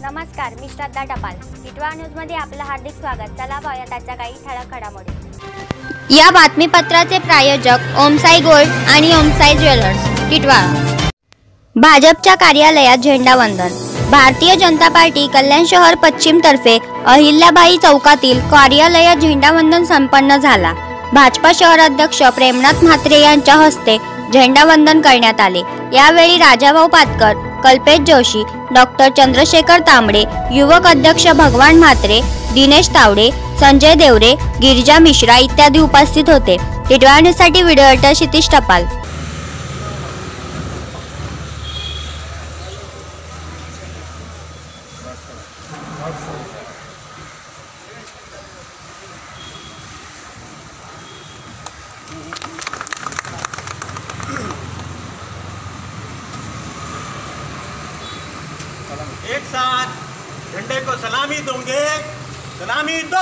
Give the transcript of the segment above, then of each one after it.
नमस्कार, मी श्रद्धा टपाल. टिटवाळा न्यूजमध्ये आपलं हार्दिक स्वागत. चला पाहूया त्याच्या काही ठळक घडामोडी. या बातमीपत्राचे प्रायोजक ओमसाई गोल्ड आणि ओमसाई ज्वेलर्स, टिटवाळा. भाजपच्या कार्यालयात झेंडावंदन. भारतीय जनता पार्टी कल्याण शहर पश्चिम तर्फे अहिल्याबाई चौकातील कार्यालयात झेंडावंदन संपन्न झाला. भाजपा शहर अध्यक्ष प्रेमनाथ म्हात्रे यांच्या हस्ते झेंडावंदन करण्यात आले. यावेळी राजाभाऊ पातकर, कल्पेश जोशी, डॉक्टर चंद्रशेखर तांबडे, युवक अध्यक्ष भगवान म्हात्रे, दिनेश तावडे, संजय देवरे, गिरिजा मिश्रा इत्यादी उपस्थित होते. टिटवाळा न्यूजसाठी व्हिडिओ एडिटर क्षितिज टपाल. एक साथ झंडे को सलामी दूंगे. सलामी दो.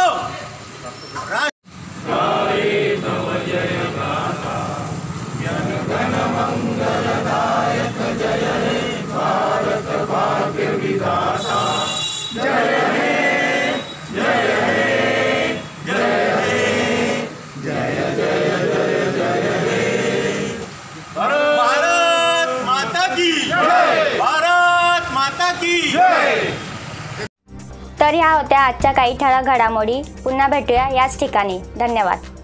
भारत भाग्य विधाता जय हे जय हे जय हे जय जय जय जय हे. भारत माता की जय. भारत माता की जय. तर ह्या होत्या आजच्या काही ठळक घडामोडी. पुन्हा भेटूया याच ठिकाणी. धन्यवाद.